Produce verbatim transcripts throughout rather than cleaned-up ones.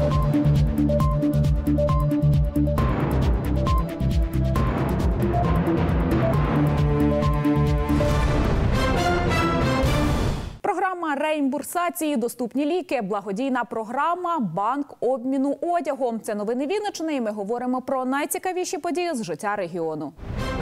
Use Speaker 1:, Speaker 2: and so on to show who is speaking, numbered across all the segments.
Speaker 1: Програма реімбурсації «Доступні ліки», благодійна програма «Банк обміну одягом». Це новини Вінниччини, і ми говоримо про найцікавіші події з життя регіону.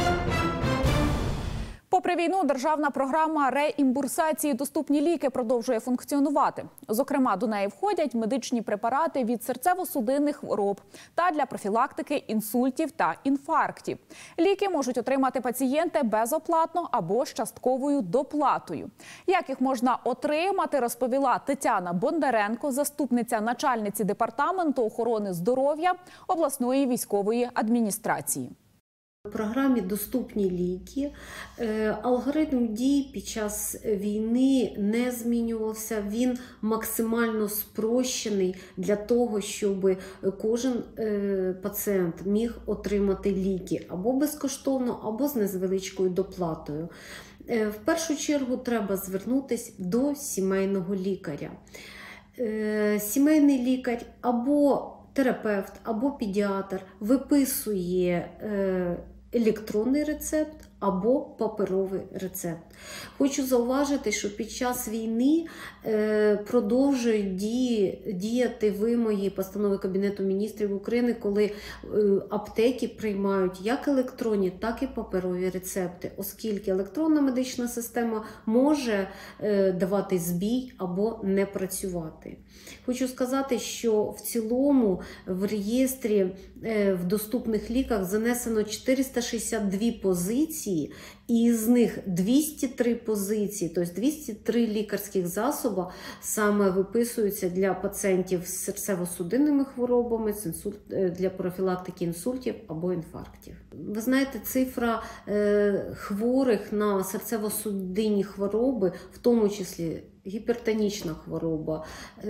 Speaker 1: Попри війну, державна програма реімбурсації «Доступні ліки» продовжує функціонувати. Зокрема, до неї входять медичні препарати від серцево-судинних хвороб та для профілактики інсультів та інфарктів. Ліки можуть отримати пацієнти безоплатно або з частковою доплатою. Як їх можна отримати, розповіла Тетяна Бондаренко, заступниця начальниці департаменту охорони здоров'я обласної військової адміністрації.
Speaker 2: В програмі «Доступні ліки» алгоритм дій під час війни не змінювався. Він максимально спрощений для того, щоб кожен пацієнт міг отримати ліки або безкоштовно, або з невеличкою доплатою. В першу чергу треба звернутися до сімейного лікаря. Сімейний лікар або терапевт, або педіатр виписує електронний рецепт або паперовий рецепт. Хочу зауважити, що під час війни е, продовжують дії, діяти вимоги постанови Кабінету міністрів України, коли е, аптеки приймають як електронні, так і паперові рецепти, оскільки електронна медична система може е, давати збій або не працювати. Хочу сказати, що в цілому в реєстрі е, в доступних ліках занесено чотириста шістдесят дві позиції, і з них двісті три позиції, тобто двісті три лікарських засоби саме виписуються для пацієнтів з серцево-судинними хворобами, для профілактики інсультів або інфарктів. Ви знаєте, цифра хворих на серцево-судинні хвороби, в тому числі гіпертонічна хвороба,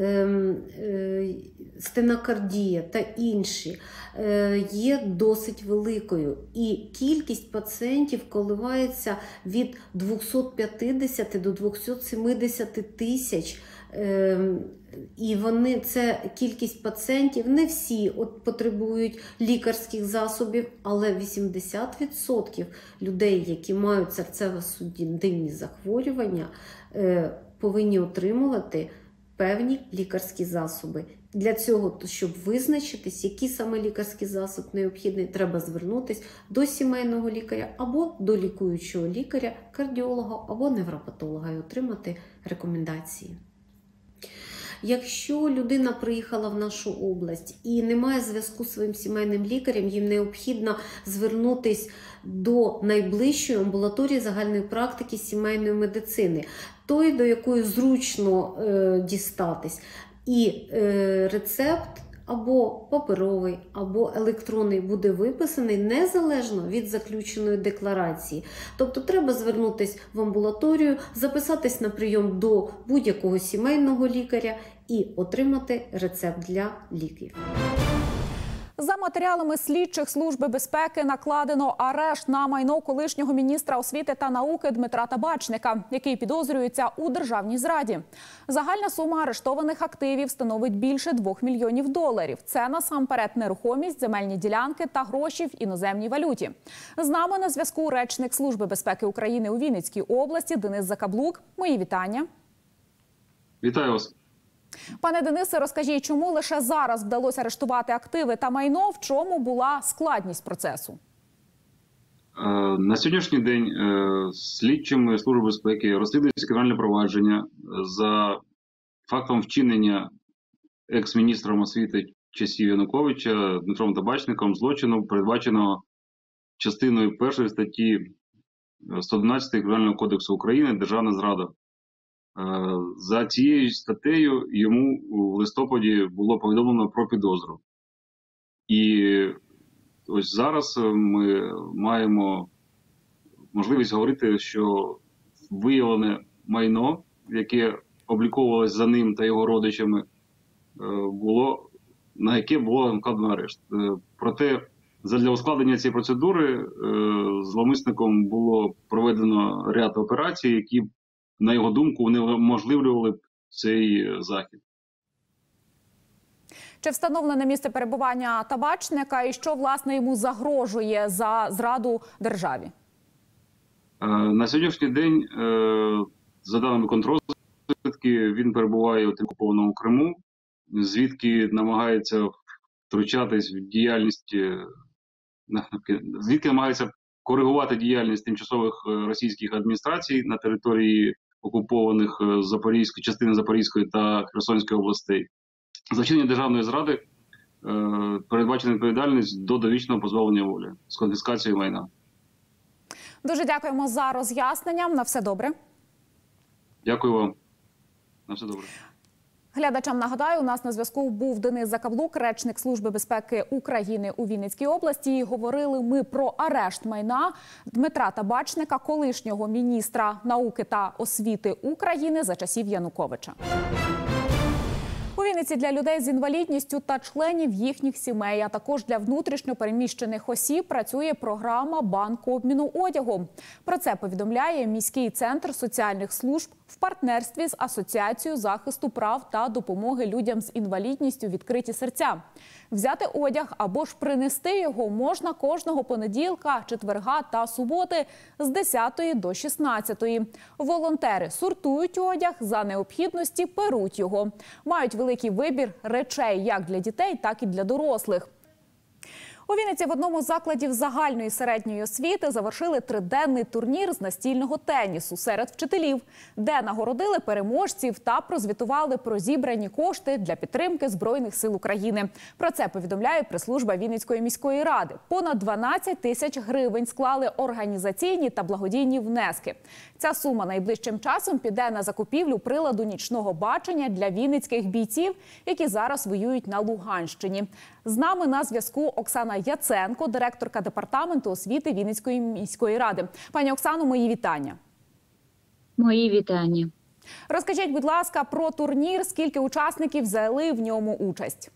Speaker 2: стенокардія та інші, є досить великою. І кількість пацієнтів коливається від двохсот п'ятдесяти до двохсот сімдесяти тисяч. І вони, це кількість пацієнтів, не всі от потребують лікарських засобів, але вісімдесят відсотків людей, які мають серцево-судинні захворювання, повинні отримувати певні лікарські засоби. Для цього, щоб визначитись, які саме лікарські засоби необхідні, треба звернутися до сімейного лікаря або до лікуючого лікаря, кардіолога або невропатолога і отримати рекомендації. Якщо людина приїхала в нашу область і не має зв'язку з своїм сімейним лікарем, їм необхідно звернутися до найближчої амбулаторії загальної практики сімейної медицини, той, до якої зручно е, дістатись. І е, рецепт або паперовий, або електронний буде виписаний незалежно від заключеної декларації. Тобто треба звернутися в амбулаторію, записатись на прийом до будь-якого сімейного лікаря і отримати рецепт для ліків.
Speaker 1: За матеріалами слідчих Служби безпеки накладено арешт на майно колишнього міністра освіти та науки Дмитра Табачника, який підозрюється у державній зраді. Загальна сума арештованих активів становить більше двох мільйонів доларів. Це насамперед нерухомість, земельні ділянки та гроші в іноземній валюті. З нами на зв'язку речник Служби безпеки України у Вінницькій області Денис Закаблук. Мої вітання.
Speaker 3: Вітаю вас.
Speaker 1: Пане Денисе, розкажіть, чому лише зараз вдалося арештувати активи та майно, в чому була складність процесу?
Speaker 3: На сьогоднішній день слідчими Служби безпеки розслідується кримінальне провадження за фактом вчинення екс-міністром освіти часів Януковича Дмитром Табачником злочину, передбаченого частиною першої статті сто одинадцять Кримінального кодексу України «Державна зрада». За цією статтею йому в листопаді було повідомлено про підозру. І ось зараз ми маємо можливість говорити, що виявлене майно, яке обліковувалось за ним та його родичами, було, на яке було накладено арешт. Проте, задля ускладнення цієї процедури, зловмисником було проведено ряд операцій, які, на його думку, унеможливлювали б цей захід.
Speaker 1: Чи встановлене місце перебування табачника і що, власне, йому загрожує за зраду державі?
Speaker 3: На сьогоднішній день, за даними контррозвідки, він перебуває у окупованому Криму, звідки намагається втручатись в діяльність, звідки намагається коригувати діяльність тимчасових російських адміністрацій на території окупованих Запорізької, частини Запорізької та Херсонської областей. За вчинення державної зради передбачена відповідальність до довічного позбавлення волі з конфіскацією майна.
Speaker 1: Дуже дякуємо за роз'яснення. На все добре.
Speaker 3: Дякую вам. На все добре.
Speaker 1: Глядачам нагадаю, у нас на зв'язку був Денис Закаблук, речник Служби безпеки України у Вінницькій області. І говорили ми про арешт майна Дмитра Табачника, колишнього міністра науки та освіти України за часів Януковича. У Вінниці для людей з інвалідністю та членів їхніх сімей, а також для внутрішньо переміщених осіб працює програма банку обміну одягу. Про це повідомляє міський центр соціальних служб в партнерстві з Асоціацією захисту прав та допомоги людям з інвалідністю «Відкриті серця». Взяти одяг або ж принести його можна кожного понеділка, четверга та суботи з десятої до шістнадцятої. Волонтери сортують одяг, за необхідності перуть його. Мають великий вибір речей як для дітей, так і для дорослих. У Вінниці в одному з закладів загальної середньої освіти завершили триденний турнір з настільного тенісу серед вчителів, де нагородили переможців та прозвітували про зібрані кошти для підтримки Збройних сил України. Про це повідомляє прес-служба Вінницької міської ради. Понад дванадцять тисяч гривень склали організаційні та благодійні внески. Ця сума найближчим часом піде на закупівлю приладу нічного бачення для вінницьких бійців, які зараз воюють на Луганщині. З нами на зв'язку Оксана Яценко, директорка департаменту освіти Вінницької міської ради. Пані Оксано, мої вітання.
Speaker 4: Мої вітання.
Speaker 1: Розкажіть, будь ласка, про турнір, скільки учасників взяли в ньому участь?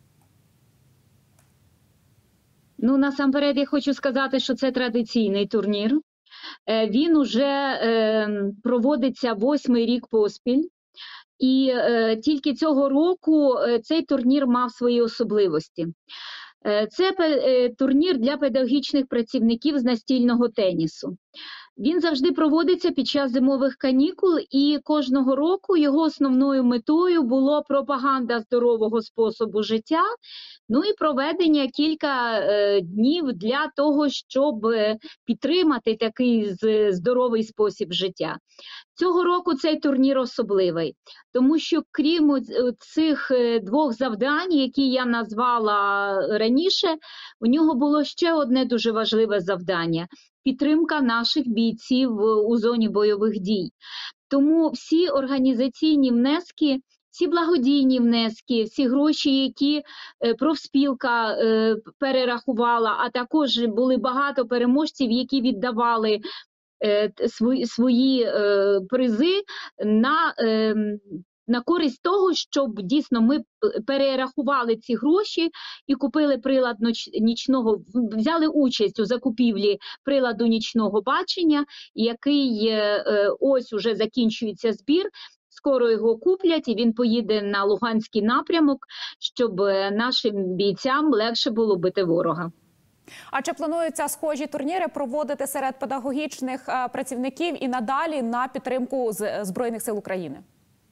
Speaker 4: Ну, насамперед, я хочу сказати, що це традиційний турнір. Він уже е, проводиться восьмий рік поспіль. І е, тільки цього року е, цей турнір мав свої особливості. Е, це е, турнір для педагогічних працівників з настільного тенісу. Він завжди проводиться під час зимових канікул, і кожного року його основною метою було пропаганда здорового способу життя, ну і проведення кілька е, днів для того, щоб підтримати такий здоровий спосіб життя. Цього року цей турнір особливий, тому що крім цих двох завдань, які я назвала раніше, у нього було ще одне дуже важливе завдання – підтримка наших бійців у зоні бойових дій. Тому всі організаційні внески, всі благодійні внески, всі гроші, які профспілка перерахувала, а також були багато переможців, які віддавали свої, свої призи на на користь того, щоб дійсно ми перерахували ці гроші і купили прилад нічного, взяли участь у закупівлі приладу нічного бачення, який ось уже закінчується збір. Скоро його куплять і він поїде на Луганський напрямок, щоб нашим бійцям легше було бити ворога.
Speaker 1: А чи плануються схожі турніри проводити серед педагогічних працівників і надалі на підтримку Збройних сил України?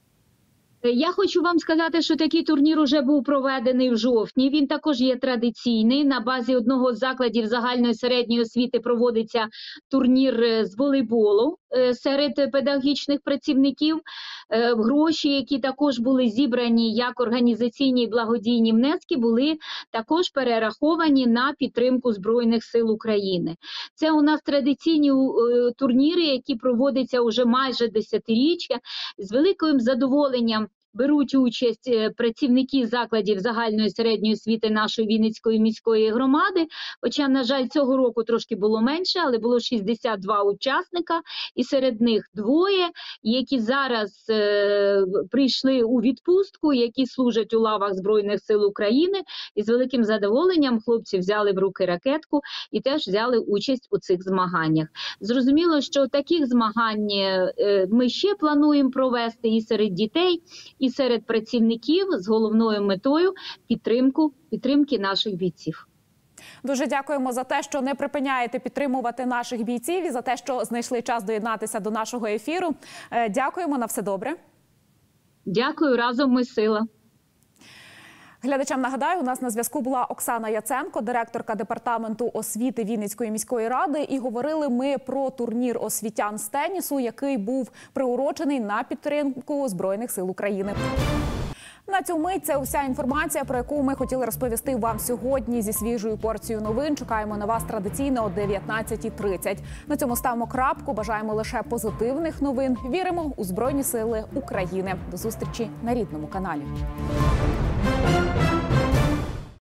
Speaker 4: Я хочу вам сказати, що такий турнір уже був проведений в жовтні. Він також є традиційний. На базі одного з закладів загальної середньої освіти проводиться турнір з волейболу серед педагогічних працівників. Гроші, які також були зібрані як організаційні і благодійні внески, були також перераховані на підтримку Збройних сил України. Це у нас традиційні турніри, які проводяться уже майже десятиріччя. З великим задоволенням беруть участь працівники закладів загальної середньої освіти нашої Вінницької міської громади, хоча, на жаль, цього року трошки було менше, але було шістдесят два учасника, і серед них двоє, які зараз е, прийшли у відпустку, які служать у лавах Збройних сил України, і з великим задоволенням хлопці взяли в руки ракетку і теж взяли участь у цих змаганнях. Зрозуміло, що таких змагань е, ми ще плануємо провести і серед дітей, і серед працівників з головною метою підтримку, підтримки наших бійців.
Speaker 1: Дуже дякуємо за те, що не припиняєте підтримувати наших бійців і за те, що знайшли час доєднатися до нашого ефіру. Дякуємо, на все добре.
Speaker 4: Дякую, разом ми сила.
Speaker 1: Глядачам нагадаю, у нас на зв'язку була Оксана Яценко, директорка департаменту освіти Вінницької міської ради. І говорили ми про турнір освітян з тенісу, який був приурочений на підтримку Збройних сил України. На цю мить це вся інформація, про яку ми хотіли розповісти вам сьогодні зі свіжою порцією новин. Чекаємо на вас традиційно о дев'ятнадцятій тридцять. На цьому ставимо крапку. Бажаємо лише позитивних новин. Віримо у Збройні сили України. До зустрічі на рідному каналі.